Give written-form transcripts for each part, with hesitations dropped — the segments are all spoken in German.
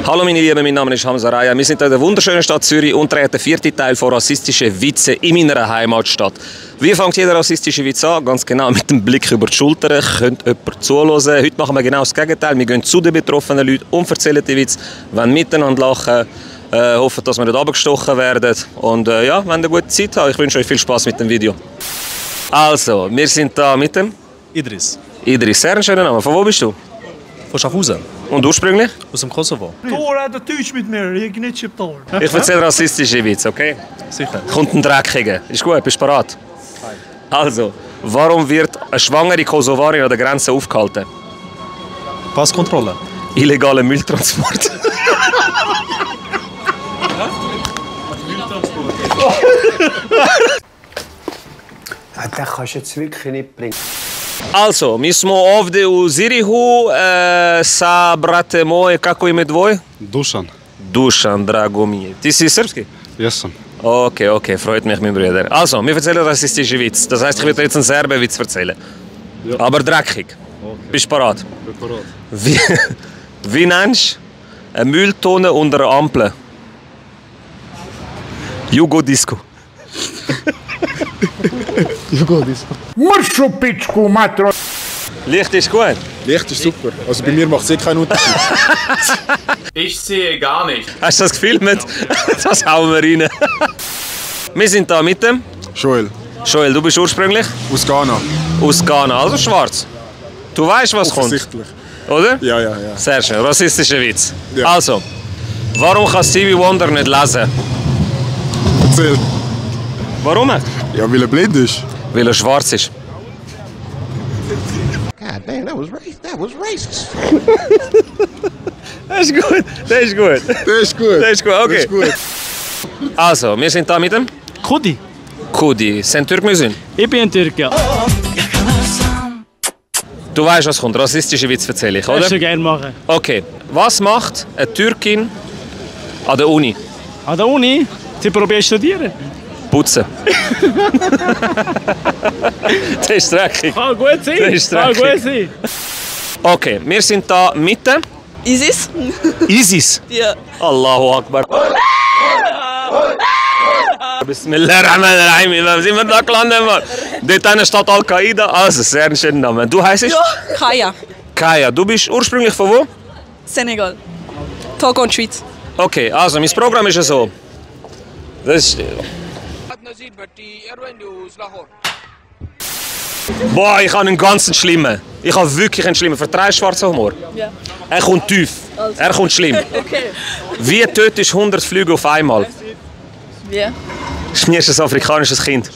Hallo meine Lieben, mein Name ist Hamza Raya. Wir sind in der wunderschönen Stadt Zürich und drehen den 4. Teil von rassistischen Witzen in meiner Heimatstadt. Wie fängt jeder rassistische Witz an? Ganz genau mit dem Blick über die Schulter. Könnt jemand zuhören. Heute machen wir genau das Gegenteil. Wir gehen zu den betroffenen Leuten und erzählen die Witze, wollen miteinander lachen, hoffen, dass wir nicht abgestochen werden. Und ja, wenn ihr eine gute Zeit habt, ich wünsche euch viel Spaß mit dem Video. Also, wir sind da mit dem Idris. Idris, sehr ein schöner Name. Von wo bist du? Von Schaffhausen. Und ursprünglich? Aus dem Kosovo. Tor hat der Deutsch mit mir, ich nicht Tor. Ich erzähle rassistische Witze, okay? Sicher. Kommt ein Dreckiger. Ist gut, bist du bereit? Also, warum wird eine schwangere Kosovarin an der Grenze aufgehalten? Passkontrolle. Illegaler Mülltransport. Den kannst du jetzt wirklich nicht bringen. Also, mi smo ovdje u Zirihu sa brate moje, kako ime dvoje? Dušan. Dušan, drago mi je. Ti si srpski? Jesam. Okay, freut mich, mein Bruder. Also, wir erzählen rassistische Witz. Das heißt, ich werde jetzt einen Serbenwitz erzählen. Ja. Aber dreckig. Okay. Bist du bereit? Bin bereit. Wie nennst du eine Mülltonne unter einer Ampel? Jugo-Disco. Jugo-Disco. Muschelpitschku, Matro! Licht ist gut. Licht ist super. Also bei mir macht es keinen Unterschied. Ich sehe gar nicht. Hast du das gefilmt? Das hauen wir rein. Wir sind da mit dem Joel. Joel, du bist ursprünglich? Aus Ghana. Aus Ghana, also schwarz. Du weißt, was kommt? Offensichtlich. Oder? Ja. Sehr schön, rassistischer Witz. Ja. Also, warum kann Stevie Wonder nicht lesen? Erzähl. Warum? Ja, weil er blind ist. Weil er schwarz ist. God damn, that was racist. Das ist gut, Der ist gut. okay. Das ist gut. Also, wir sind da mit dem Kudi. Kudi. Sind Türk wir sind? Ich bin ein Türk, ja. Du weißt, was kommt. Rassistische Witz erzähle ich, oder? Kannst du gerne machen. Okay. Was macht eine Türkin an der Uni? An der Uni? Sie probieren studieren. Putzen. Das ist dreckig. Kann gut sein. Das ist Kann dreckig. gut sein. Okay, wir sind da mitten. ISIS? ISIS. Ja. Allahu Akbar. Bismillahirrahmanirrahim. Wie sind wir da gelandet, Mann? Dort steht Al-Qaida. Also, sehr ein schöner Name. Du heißt? Ja. Kaya. Kaya. Du bist ursprünglich von wo? Senegal. Togo und Schweiz. Okay, also mein Programm ist ja so. Das ist... Boah, ich habe einen ganz schlimmen. Ich habe wirklich einen schlimmen. Vertreibst schwarzen Humor? Ja. Er kommt tief. Also. Er kommt schlimm. Okay. Wie tötest du 100 Flüge auf einmal? Wie? Schmierst ein afrikanisches Kind.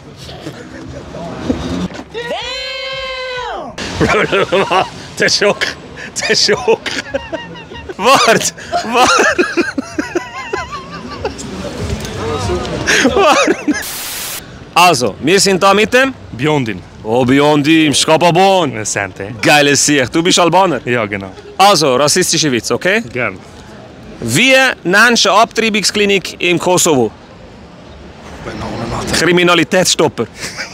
Der Schock. Der Schock. Warte. Also, wir sind da mit dem Biondin. Oh, Biondi, Skapabon. Sente. Geiles Sicht. Du bist Albaner? Ja, genau. Also, rassistische Witz, okay? Gern. Wie nennst du eine Abtreibungsklinik im Kosovo? Kriminalitätsstopper.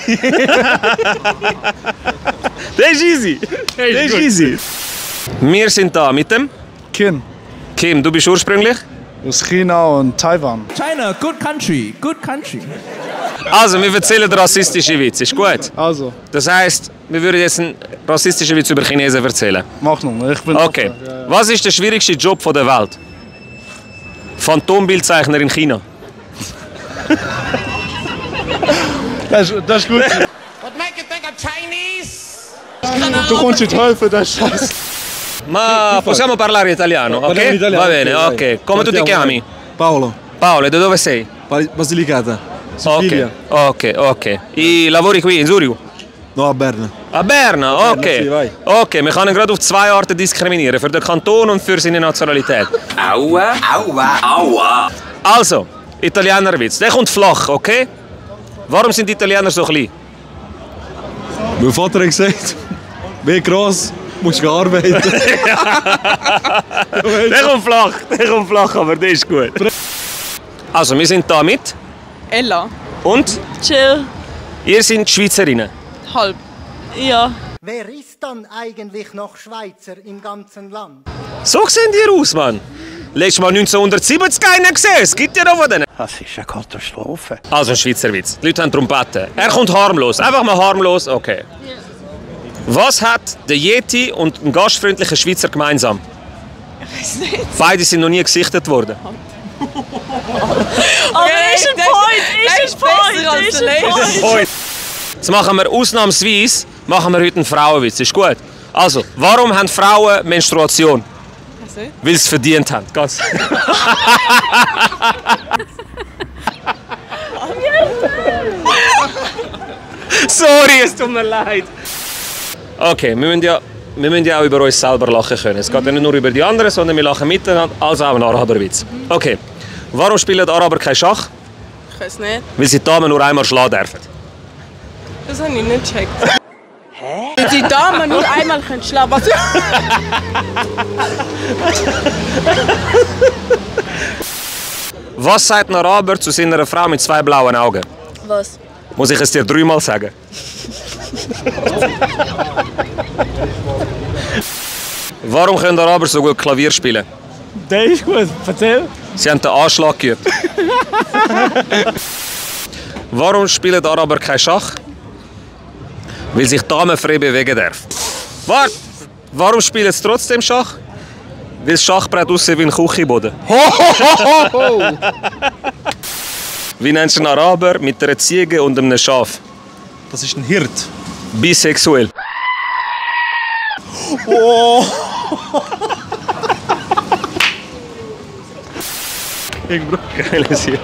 Das ist easy. Das ist easy. Wir sind da mit dem Kim Kim. Du bist ursprünglich? aus China und Taiwan. China, good country, good country. Also, wir erzählen rassistische Witze. Ist gut? Also, Das heisst, wir würden jetzt einen rassistischen Witz über Chinesen erzählen. mach noch. Ich bin Okay. offen. Ja. Was ist der schwierigste Job der Welt? Phantombildzeichner in China. Das ist gut. What make you think of Chinese? Du kommst nicht helfen, das ist scheiße. Ma possiamo parlare italiano, ok? Parliamo italiano, Va bene, ok, ok. vai. Come tu ti Partiamo, chiami? Paolo, Paolo, e da dove sei? Basilicata, Sicilia. Ok. I lavori qui in Zurigo? No, a Berna. A Berna, ok. sì, vai. Okay, wir können gerade auf zwei Arten diskriminieren, für den Kanton und für seine Nationalität. Aua, aua, aua. Also, Italienerwitz. Der kommt flach, okay? Warum sind die Italiener so klein? Mein Vater hat gesagt, wie gross, musst du arbeiten. Der kommt flach, aber der ist gut. Also, wir sind da mit. Ella. Und? Chill. Ihr seid Schweizerinnen. Halb. Ja. Wer ist dann eigentlich noch Schweizer im ganzen Land? So sehen die aus, Mann. Letztes Mal 1970 einen gesehen. Es gibt ja noch von denen. Das ist eine Katastrophe. Also ein Schweizer Witz. Die Leute haben darum gebeten. Er kommt harmlos. Einfach mal harmlos. Okay. Was hat der Yeti und ein gastfreundlicher Schweizer gemeinsam? Ich weiß nicht. Beide sind noch nie gesichtet worden. Aber ist ein Point, ist ein Point. Jetzt machen wir ausnahmsweise heute einen Frauenwitz. Ist gut? Also, warum haben Frauen Menstruation? Weil sie es verdient haben. Ganz. Sorry, es tut mir leid. Okay, wir müssen ja auch über uns selber lachen können. Es geht ja nicht nur über die anderen, sondern wir lachen miteinander, also auch ein Araberwitz. Okay, warum spielen die Araber kein Schach? Ich weiß nicht. Weil sie die Damen nur einmal schlagen dürfen. Das habe ich nicht gecheckt. Hä? Weil die Damen nur einmal schlagen können. Was sagt ein Araber zu seiner Frau mit 2 blauen Augen? Was? Muss ich es dir 3-mal sagen? Warum können Araber so gut Klavier spielen? Der ist gut, erzähl. Sie haben den Anschlag geübt. Warum spielen die Araber kein Schach? Weil sich Damen frei bewegen dürfen. Warte! Warum spielen sie trotzdem Schach? Weil das Schachbrett aussieht wie ein Küchenboden. Wie nennst du einen Araber mit einer Ziege und einem Schaf? Das ist ein Hirt. Bisexuell. Oh. Geile Sicht.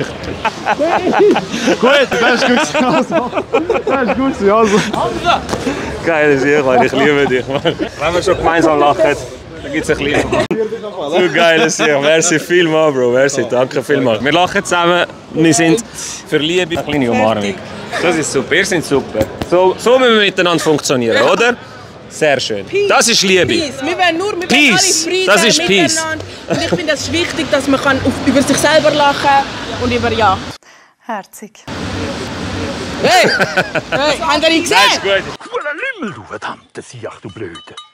Gut, das ist gut. Das ist gut, also. Geile Sicht, Mann. Ich liebe dich, Mann. Wenn wir schon gemeinsam lachen, dann gibt es ein bisschen. Du geile Sicht. Merci vielmals, Bro. Merci, danke vielmals. Wir lachen zusammen. Wir sind für Liebe. Eine kleine Umarmung. Das ist super. Ihr seid super. So müssen wir miteinander funktionieren, oder? Sehr schön. Peace. Das ist Liebe. Peace. Wir wollen nur mit Peace. Frieden Das ist Peace. Und ich finde es wichtig, dass man über sich selber lachen und über ja. Herzig. Hey! Hey, habt ihr ihn gesehen? Das ist gut. Kuala Lümmel, du verdammte Siech, du Blöde.